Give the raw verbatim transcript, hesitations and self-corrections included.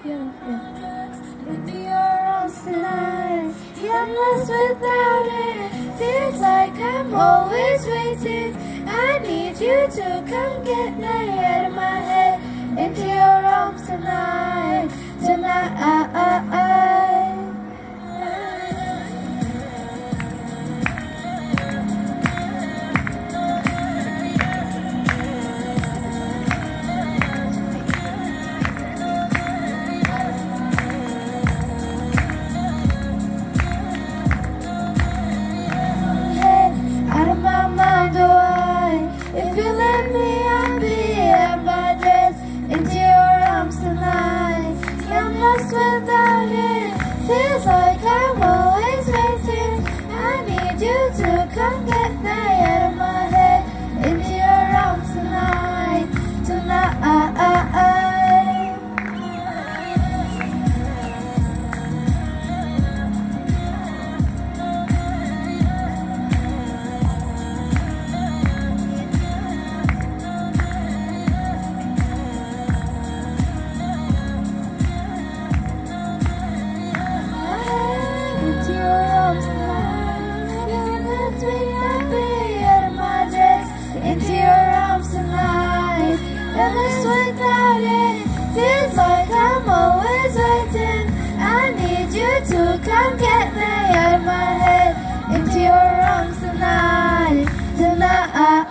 yeah, yeah. Into your arms tonight. Yeah, I'm lost without it. Feels like I'm always waiting. I need you to come get me out of my head. Into your arms tonight, tonight. Out of my mind, oh I, if you let me, I'll be at my desk. Into your arms tonight. Yeah, I'm lost without it. Feels like I'm always waiting. I need you to come get me out of my head. Into your arms tonight, tonight. Into your arms tonight. You let me happy out of my dress. Into your arms tonight. Never without it. Feels like I'm always waiting. I need you to come get me out of my head. Into your arms tonight, tonight.